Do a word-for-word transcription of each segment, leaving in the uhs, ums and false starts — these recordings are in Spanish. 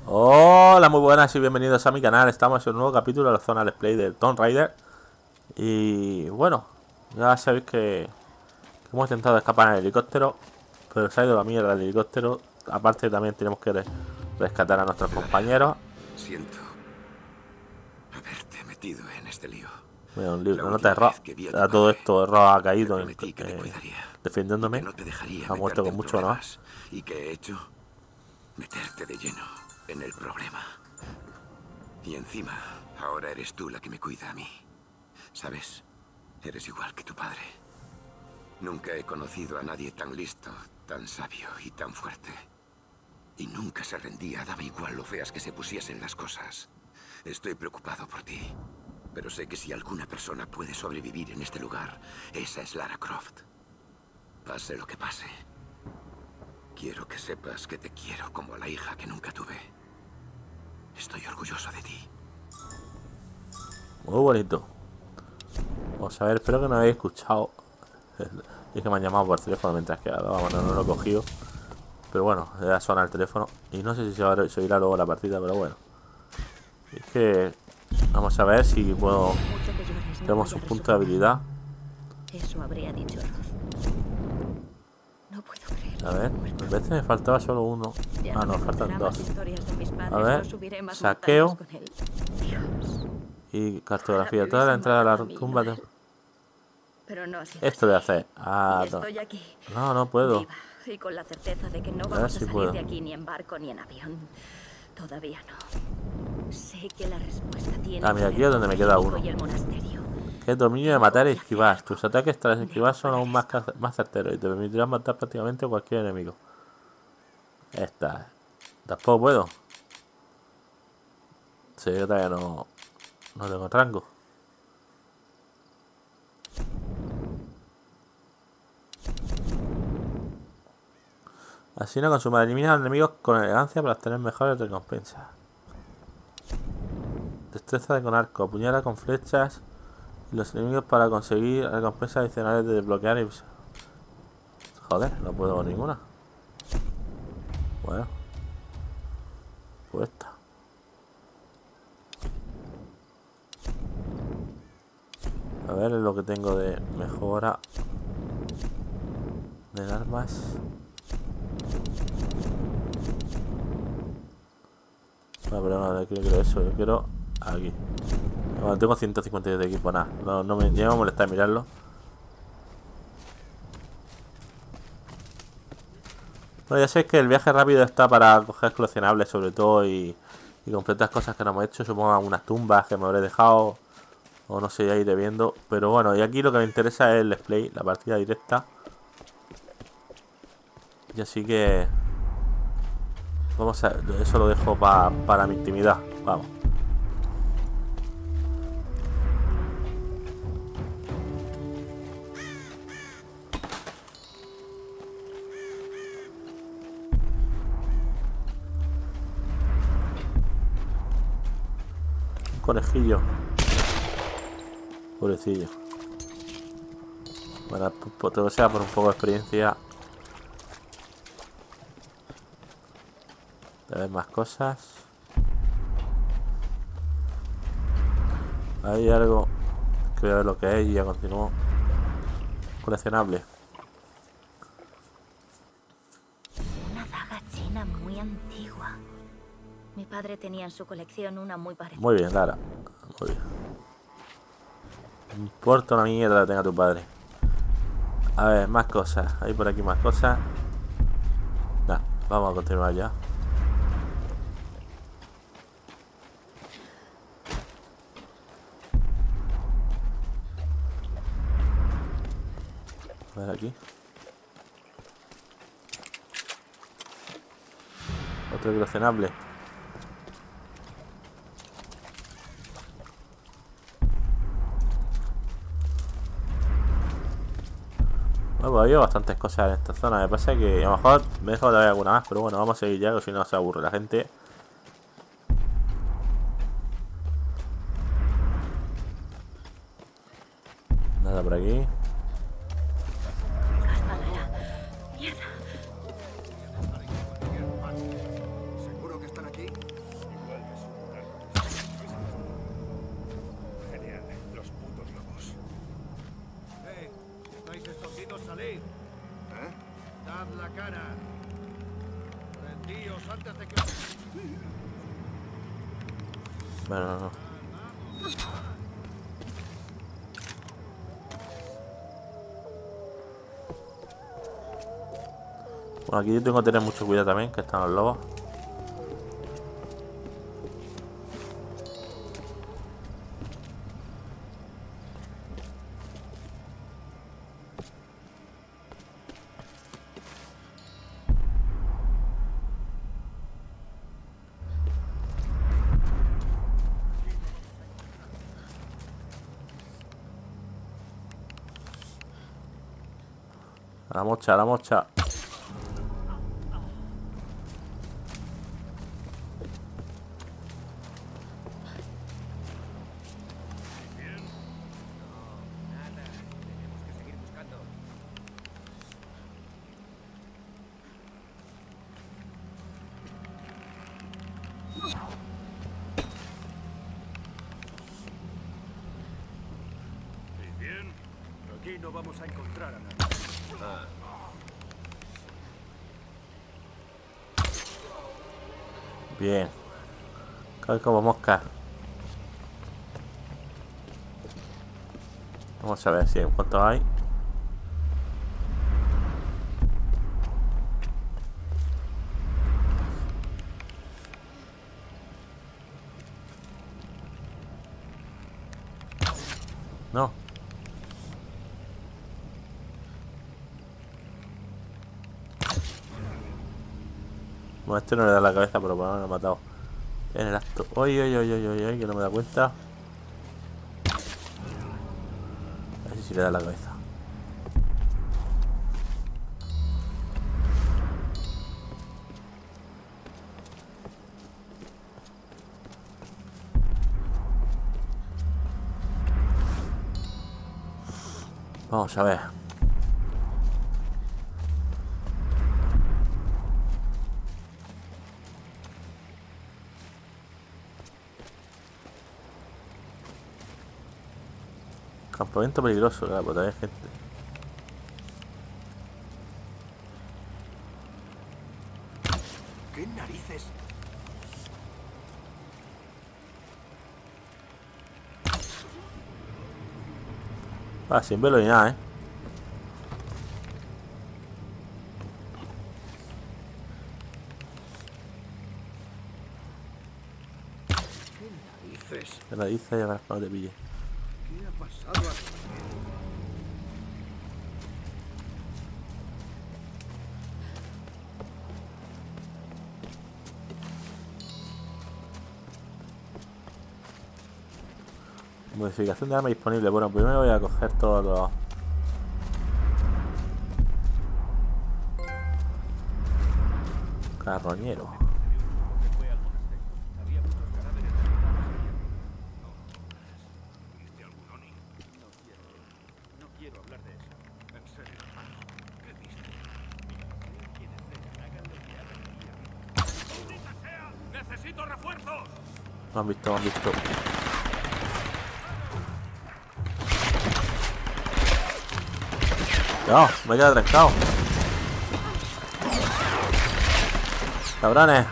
Hola, muy buenas y bienvenidos a mi canal. Estamos en un nuevo capítulo de la zona Let's Play del Tomb Raider. Y bueno, ya sabéis que, que hemos intentado escapar en el helicóptero, pero se ha ido la mierda el helicóptero. Aparte también tenemos que rescatar a nuestros Clara, compañeros. Siento haberte metido en este lío. Mira, un libro, La no te última error. vez que vi a A tu todo padre, esto error ha te caído en, prometí que te eh, cuidaría y defendiéndome. que no te dejaría Ha muerto meterte con en mucho, ¿no? problemas. ¿Y qué he hecho? Meterte de lleno en el problema. Y encima, ahora eres tú la que me cuida a mí. ¿Sabes? Eres igual que tu padre. Nunca he conocido a nadie tan listo, tan sabio y tan fuerte. Y nunca se rendía, daba igual lo feas que se pusiesen las cosas. Estoy preocupado por ti. Pero sé que si alguna persona puede sobrevivir en este lugar, esa es Lara Croft. Pase lo que pase. Quiero que sepas que te quiero como a la hija que nunca tuve. Estoy orgulloso de ti. Muy bonito. Vamos a ver, espero que no habéis escuchado. Y que me han llamado por teléfono mientras que vamos, no, no lo he cogido. Pero bueno, ya suena el teléfono. Y no sé si se, va, se oirá luego la partida, pero bueno. Es que vamos a ver si puedo. Tenemos un punto de habilidad. Eso habría dicho Roth. No puedo creer. A ver, a veces me faltaba solo uno. Ah, no, faltan dos. A ver, saqueo y cartografía. Toda la entrada a la tumba de... Pero no así. Esto de hacer. Ah, no. Estoy aquí. No, no puedo. Viva, y con la certeza de que no A ver vamos a si salir puedo. de aquí ni en barco ni en avión. Todavía no. Sé que la respuesta tiene Ah, mira, que aquí ver es donde con me queda México uno. y el monasterio. Que es dominio de matar y esquivar. Tus ataques tras esquivar son aún más, más certeros y te permitirán matar prácticamente a cualquier enemigo. Esta. Tampoco puedo. Sí, yo todavía no, no tengo rango. Así no consuma. Elimina a los enemigos con elegancia para obtener mejores recompensas. Destreza de con arco. Apuñala con flechas y los enemigos para conseguir recompensas adicionales de desbloquear y... Joder, no puedo con ninguna. Bueno. Pues esta. A ver lo que tengo de mejora de armas. No, pero no, no quiero eso, yo quiero aquí. Bueno, tengo ciento cincuenta y diez de equipo, nada, no, no me, ya me molesta mirarlo. Bueno, ya sé que el viaje rápido está para coger coleccionables sobre todo y, y completar cosas que no hemos hecho, supongo algunas tumbas que me habré dejado o no sé, ya iré viendo. Pero bueno, y aquí lo que me interesa es el let's play, la partida directa. Y así que vamos a, eso lo dejo pa, para mi intimidad. Vamos. Un conejillo. Pobrecillo. Bueno, pues todo sea por un poco de experiencia. A ver más cosas. Hay algo que voy a ver lo que es y ya continúo. Coleccionable. Una daga china muy antigua. Mi padre tenía en su colección una muy parecida. Muy bien, Lara. Muy bien. No importa una mierda que tenga tu padre. A ver, más cosas. Hay por aquí más cosas. Nah, vamos a continuar ya. A ver aquí. Otro coleccionable. Bueno, pues había bastantes cosas en esta zona. Me pasa que a lo mejor me he dejado de ver alguna más, pero bueno, vamos a seguir ya, que si no se aburre la gente. Nada por aquí. Mierda. ¿Seguro que están aquí? Bueno, no, no. Bueno, aquí yo tengo que tener mucho cuidado también, que están los lobos. A la mocha, a la mocha. Bien, aquí no vamos a encontrar a nadie. Ah. Bien. Cae como mosca. Vamos a ver si en cuánto hay. No. Bueno, este no le da la cabeza, pero por lo menos lo he matado en el acto. Uy, uy, uy, uy, uy, uy, que no me da cuenta. A ver si sí le da la cabeza. Vamos a ver. Campamento peligroso, claro, porque hay gente. ¿Qué narices? Ah, sin verlo ni nada, eh. ¿Qué narices? Te la dice y a ver cuando te pille. ¿Qué ha pasado aquí? Modificación de arma disponible. Bueno, primero voy a coger todos los... Carroñero. ¡Necesito refuerzos! Me han visto, me han visto. No, me he quedado trancado. Cabrones.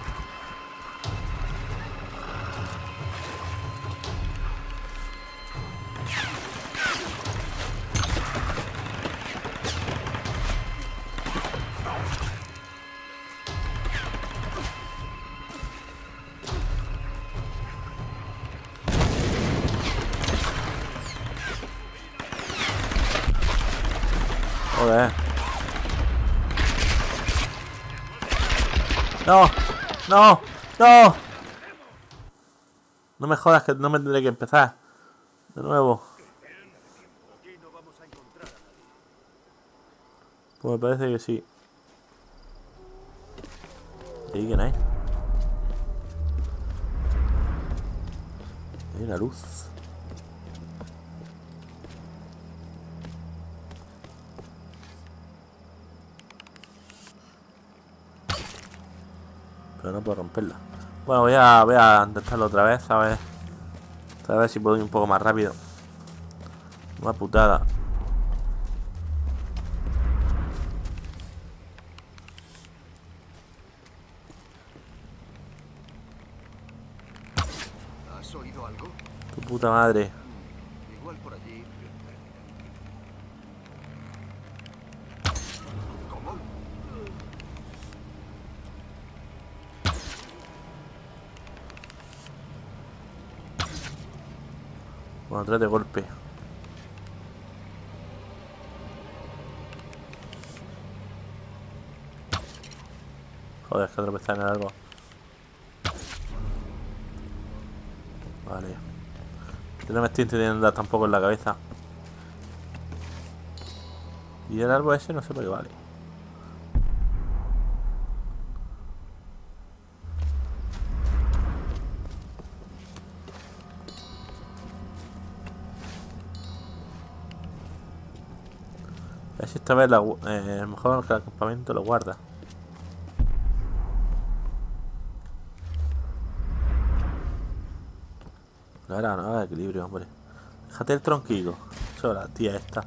Joder. No, no, no. No me jodas que no me tendré que empezar. De nuevo. Aquí no vamos a encontrar a nadie. Pues me parece que sí. ¿Y quién hay? Hay una luz. Pero no puedo romperla. Bueno, voy a, voy a intentarlo otra vez, a ver. A ver si puedo ir un poco más rápido. Una putada. visto algo? Tu puta madre. Igual por allí. ¿Cómo? Bueno, tres de golpe. Joder, es que tropezar en el árbol. Vale. Yo no me estoy entendiendo tampoco en la cabeza. Y el árbol ese no sé por qué vale. A ver si esta vez la, gu- eh, mejor que el campamento lo guarda. Ahora no haga equilibrio, hombre. Déjate el tronquillo. Eso, la tía esta.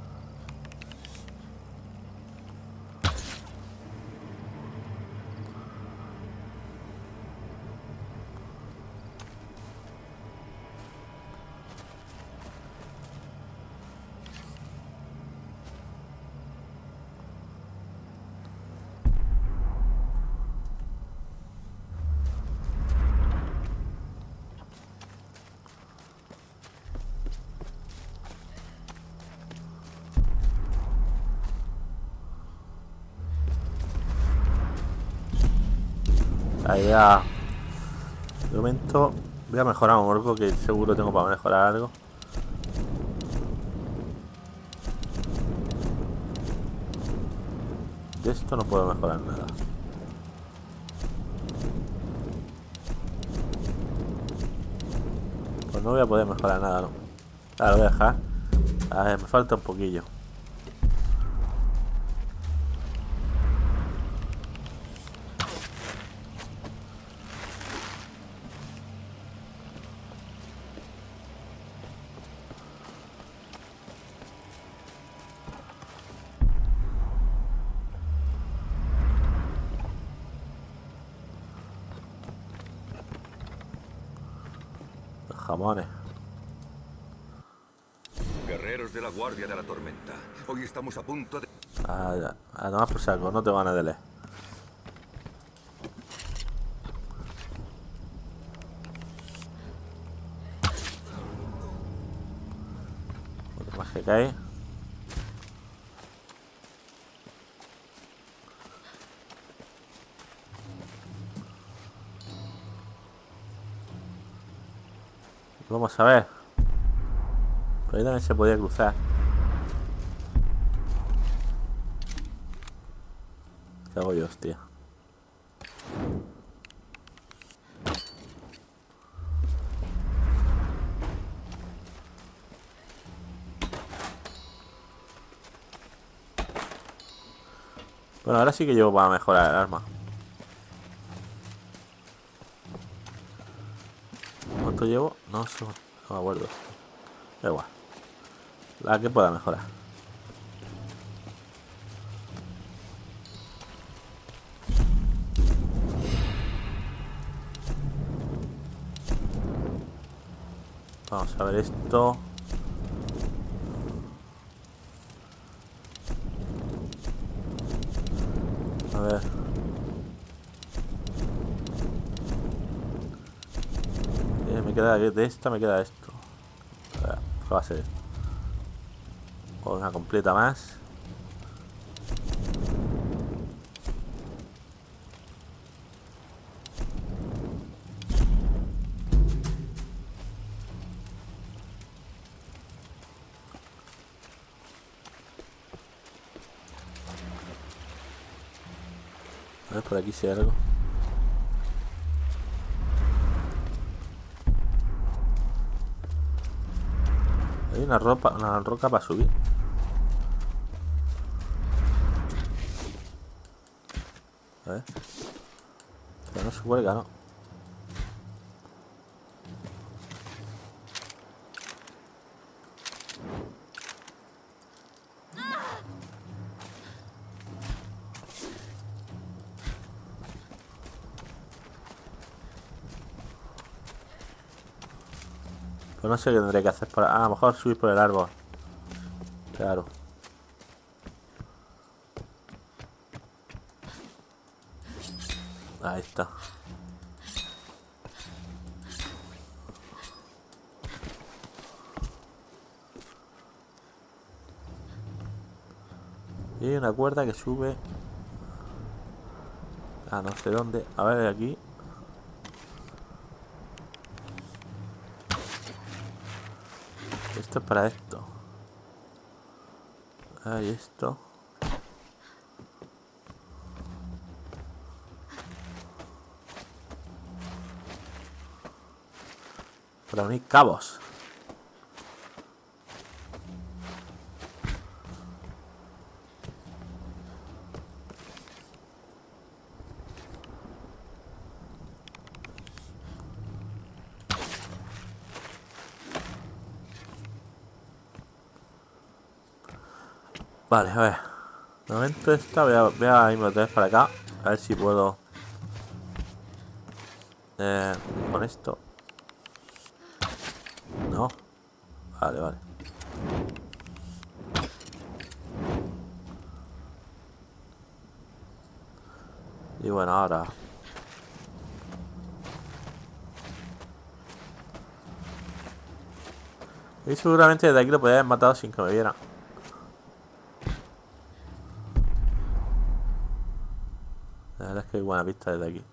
Ahí ya. De momento voy a mejorar un orco que seguro tengo para mejorar algo. De esto no puedo mejorar nada. Pues no voy a poder mejorar nada, ¿no? Ahora lo voy a dejar. A ver, me falta un poquillo. Los jamones. Guerreros de la Guardia de la Tormenta. Hoy estamos a punto de... Ah, ya. Ah, nomás por saco, no te van a leer. Otro más que cae. Vamos a ver. Por ahí también se podía cruzar. ¿Qué hago yo, hostia? Bueno, ahora sí que llevo para mejorar el arma. ¿Cuánto llevo? No sé. No me acuerdo. Da igual. La que pueda mejorar. Vamos a ver esto. A ver. Eh, me queda de esta, me queda esto. A ver, ¿qué va a ser esto? O una completa más. A ver, por aquí si hay algo. Hay una ropa, una roca para subir. A ver. Pero no se cuelga, ¿no? Pues no sé qué tendré que hacer por... Ah, a lo mejor subir por el árbol. Claro. Ahí está. Y hay una cuerda que sube... Ah, no sé dónde. A ver, aquí. Esto es para esto. Ahí esto. Para unir cabos. Vale, a ver. De momento esta voy a, voy a irme otra vez para acá. A ver si puedo. Eh, con esto. No. Vale, vale. Y bueno, ahora. Y seguramente desde aquí lo podía haber matado sin que me viera. La verdad es que hay buena vista desde aquí.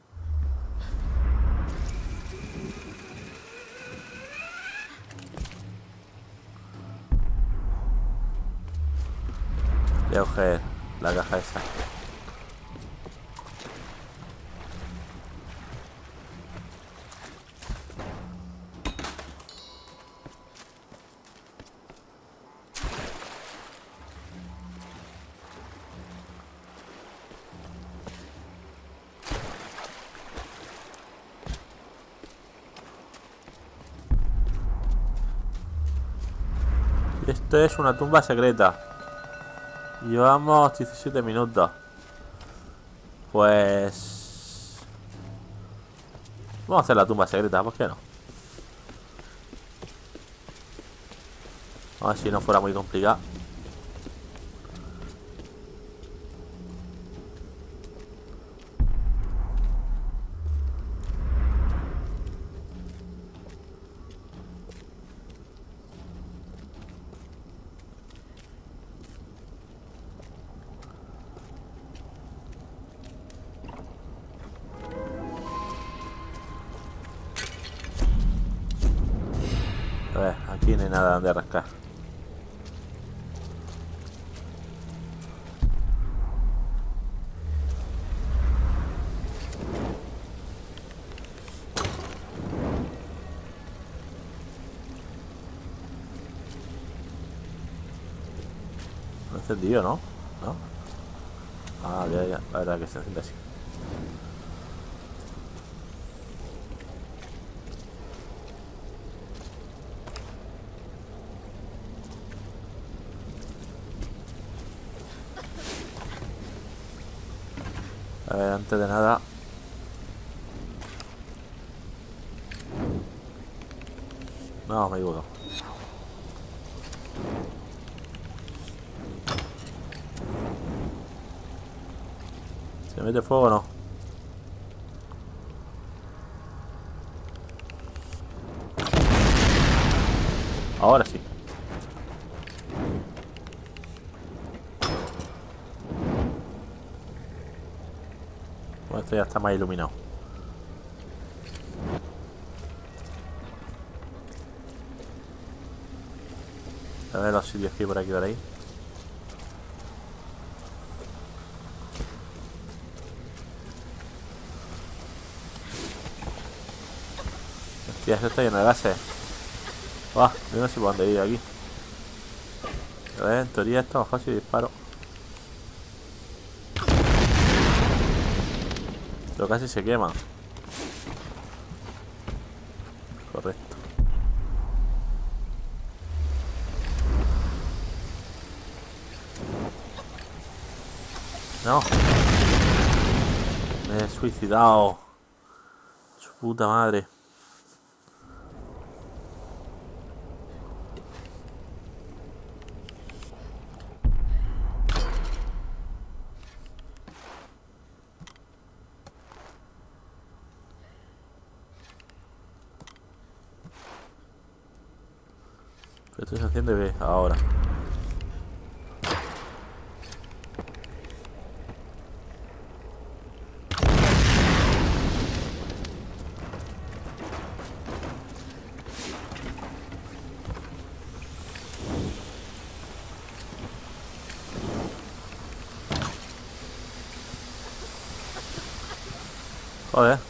Voy a coger la caja esa. Esto es una tumba secreta. Llevamos diecisiete minutos. Pues... vamos a hacer la tumba secreta, ¿por qué no? A ver si no fuera muy complicado. A ver, aquí no hay nada donde rascar. No he encendido, ¿no? ¿No? Ah, ya, ya. La verdad que se enciende así. A ver, antes de nada. No, me equivoco. ¿Se mete fuego o no? Ahora sí. Bueno, esto ya está más iluminado. A ver los sitios que hay por aquí, por ahí. Hostia, esto está lleno de gases. Buah, yo no sé por dónde ir aquí. A ver, en teoría esto es más fácil disparo. Pero casi se quema. Correcto. No. Me he suicidado. Su puta madre. Esto se enciende bien ahora. Joder.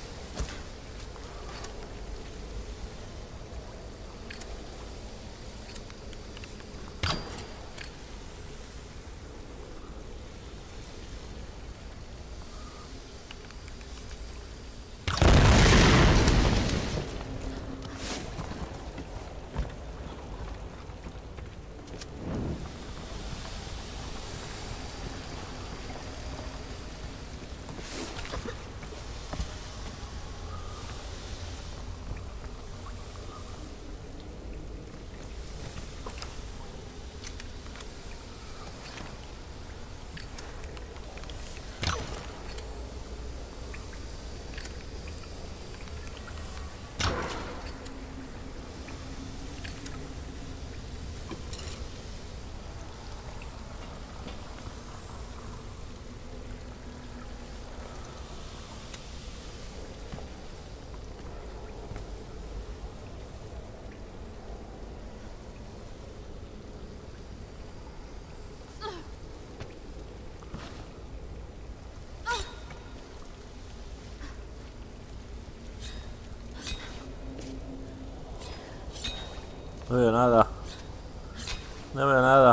No veo nada. No veo nada.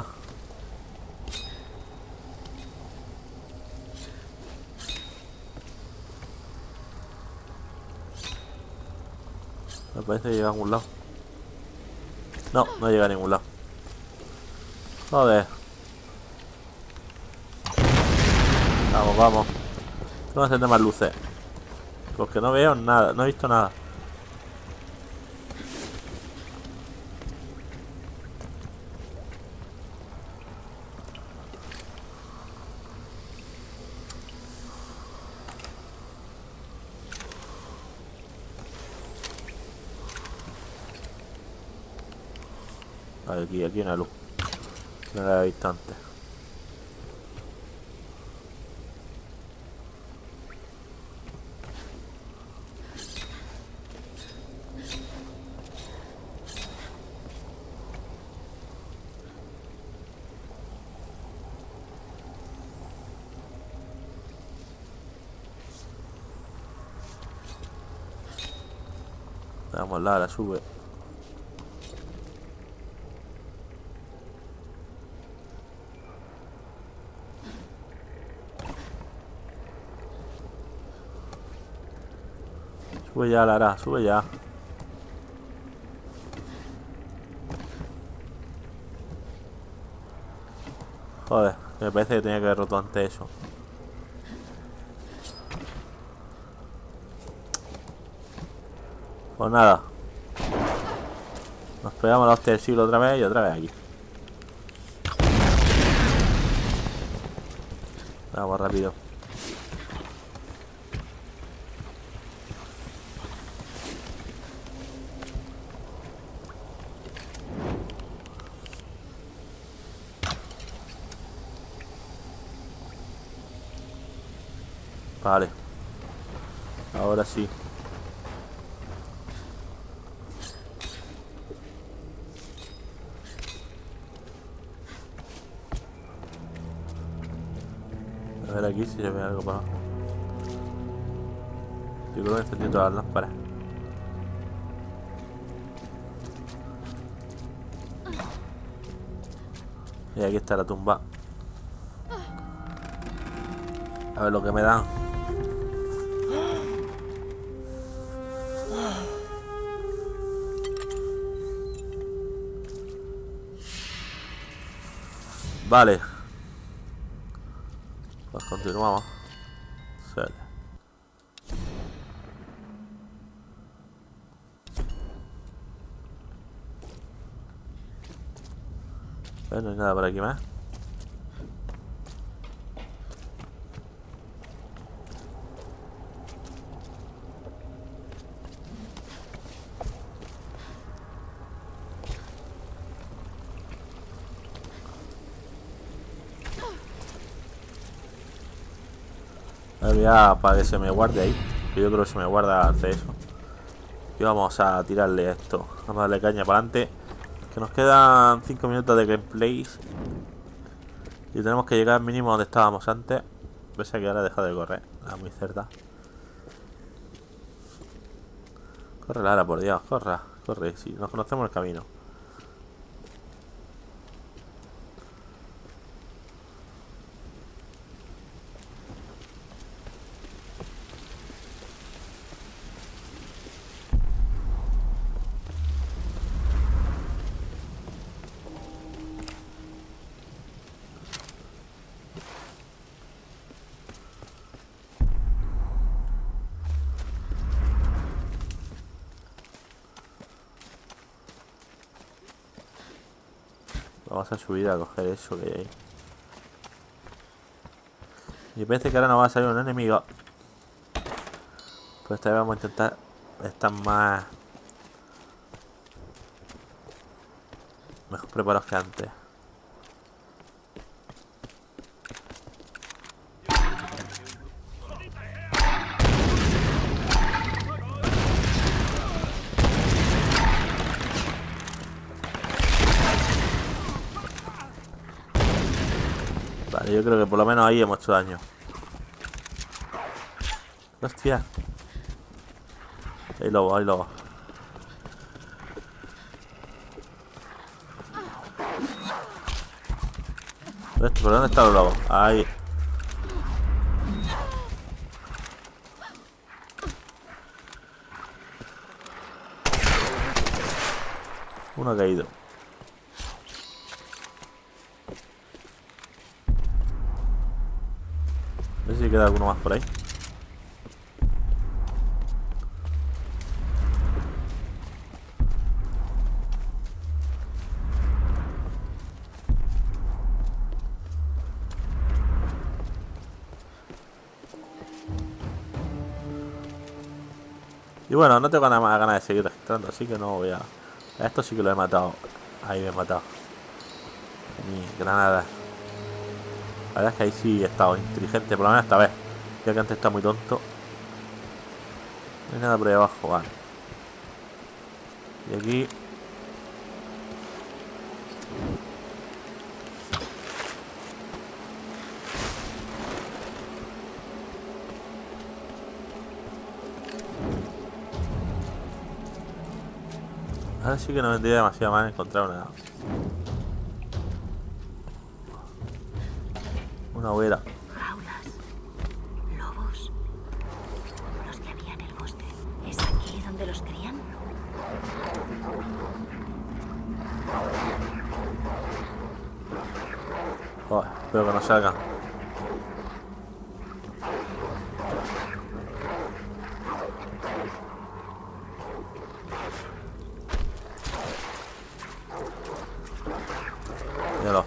Me parece que llega a algún lado. No, no llega a ningún lado. Joder. Vamos, vamos. Tengo que encender más luces. Porque no veo nada, no he visto nada. Aquí, aquí una luz. No la había visto antes. Vamos, la, la sube. Sube ya, Lara, sube ya. Joder, me parece que tenía que haber roto antes eso. Pues nada. Nos pegamos la hostia del siglo otra vez y otra vez aquí. Vamos rápido. Vale. Ahora sí. A ver aquí si se ve algo para abajo. Yo creo que encendí todas las lámparas. Y aquí está la tumba. A ver lo que me dan. Vale. Pues continuamos. Sale. Bueno, no hay nada por aquí más. Voy a para que se me guarde ahí. Que yo creo que se me guarda hacer eso. Y vamos a tirarle esto. Vamos a darle caña para adelante. Que nos quedan cinco minutos de gameplay. Y tenemos que llegar mínimo donde estábamos antes. Pese a que ahora he dejado de correr. Ah, muy cerca. Corre, Lara, por Dios, corra. Corre, si sí, nos conocemos el camino. Vamos a subir a coger eso que hay ahí. Y parece que ahora nos va a salir un enemigo. Pues esta vez vamos a intentar estar más... mejor preparados que antes. Vale, yo creo que por lo menos ahí hemos hecho daño. Hostia. Hay lobo, hay lobo. ¿Por dónde está el lobo? Ahí. Uno ha caído. A ver si queda alguno más por ahí. Y bueno, no tengo ganas más ganas de seguir registrando, así que no voy a... A esto sí que lo he matado. Ahí me he matado. Mi granada. La verdad es que ahí sí he estado inteligente, por lo menos esta vez. Ya que antes está muy tonto. No hay nada por ahí abajo, vale. Y aquí... ahora sí que no vendría demasiado mal encontrar una... Una hoguera. Jaulas. Lobos. Como los que había en el bosque. ¿Es aquí donde los crían? Joder, espero que no salgan. Míralo.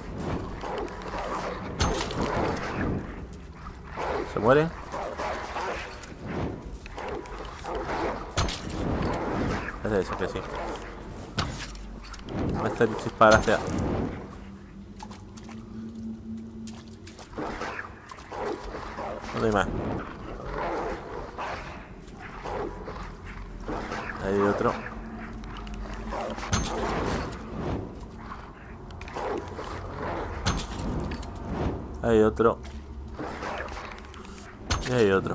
¿Se muere? Parece eso que sí. Este dispara hacia... ¿Dónde hay más? Ahí hay otro. Ahí hay otro. Y hay otro.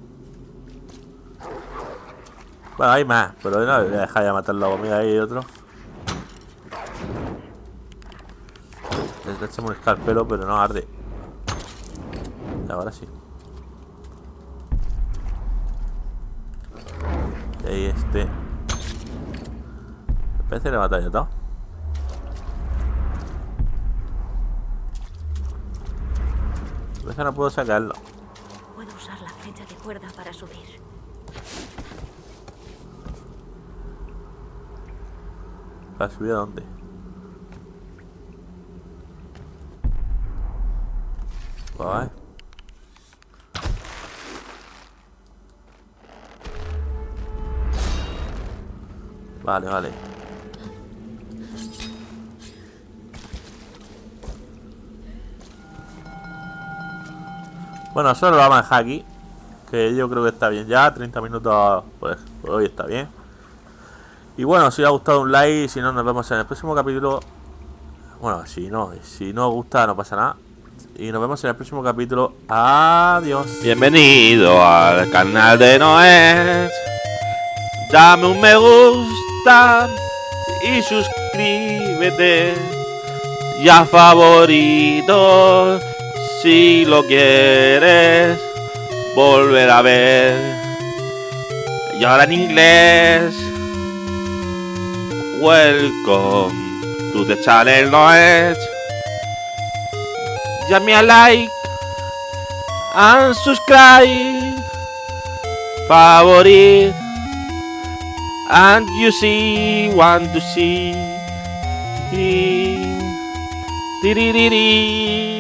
Bueno, hay más, pero no voy a dejar ya matar al lobo. Mira, ahí hay otro. Le echamos un escarpelo, pero no arde. Y ahora sí. Y ahí este. Parece que le mata ya todo. Parece que no puedo sacarlo. Puedo usar la flecha de cuerda para subir. ¿Para subir a dónde? Vale. Vale, vale. Bueno, solo lo vamos a dejar aquí. que yo creo que está bien ya. treinta minutos, pues, pues hoy está bien. Y bueno, si os ha gustado un like, si no nos vemos en el próximo capítulo. Bueno, si no, si no os gusta no pasa nada. Y nos vemos en el próximo capítulo. Adiós. Bienvenido al canal de Noé. Dame un me gusta y suscríbete. Ya favorito si lo quieres volver a ver. Y ahora en inglés. Welcome to the channel Noé. Dame a like and subscribe, favorite, and you see, want to see, di di di di.